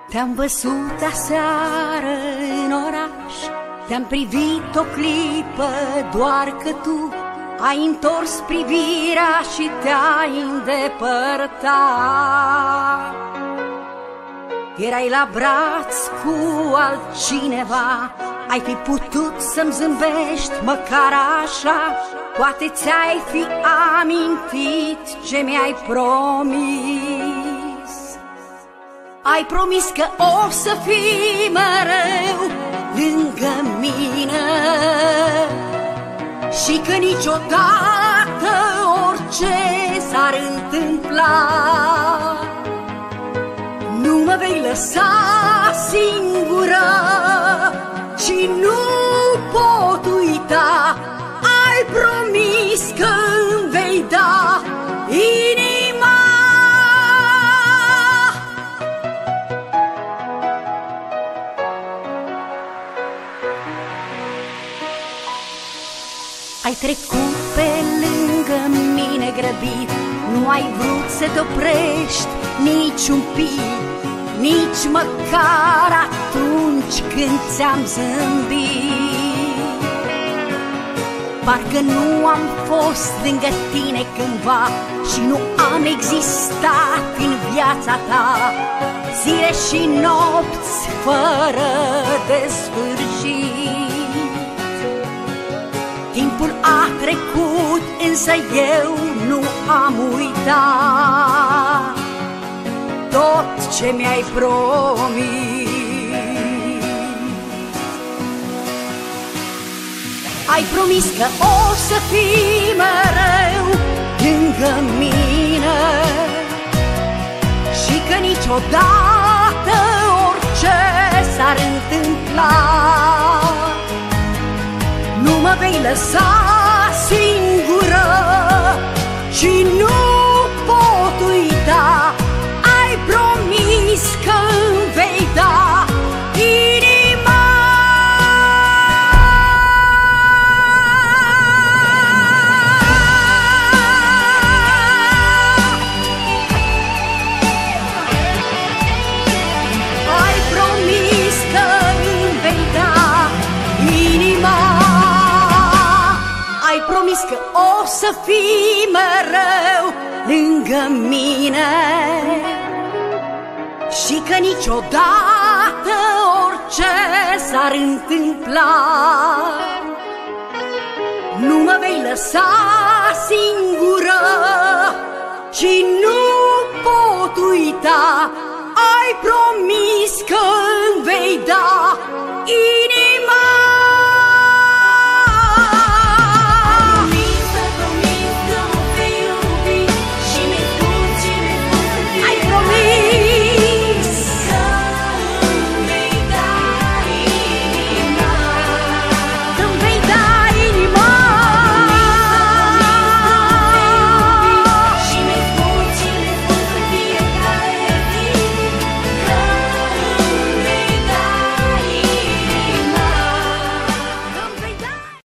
Te-am văzut aseară în oraș, te-am privit o clipă, doar că tu ai întors privirea și te-ai îndepărtat. Erai la braț cu altcineva, ai fi putut să-mi zâmbești măcar așa. Poate ți-ai fi amintit ce mi-ai promis. Ai promis că o să fii mereu lângă mine și că niciodată, orice s-ar întâmpla, nu mă vei lăsa singură și nu pot uita. Ai promis că îmi vei da inima. Ai trecut pe lângă mine grăbit, nu ai vrut să te oprești nici un pic, nici măcar atunci când ți-am zâmbit. Parcă nu am fost lângă tine cândva și nu am existat în viața ta, zile și nopți fără de sfârșit. Timpul a trecut, însă eu nu am uitat tot ce mi-ai promis. Ai promis că o să fii mereu lângă mine și că niciodată, orice s-ar întâmpla, nu mă vei lăsa singură și nu pot uita. Ai promis că îmi vei da inima. Ai promis că îmi vei da inima. Ai promis că o să fii mereu lângă mine și că niciodată, orice s-ar întâmpla, nu mă vei lăsa singură și nu pot uita. Ai promis că îmi vei da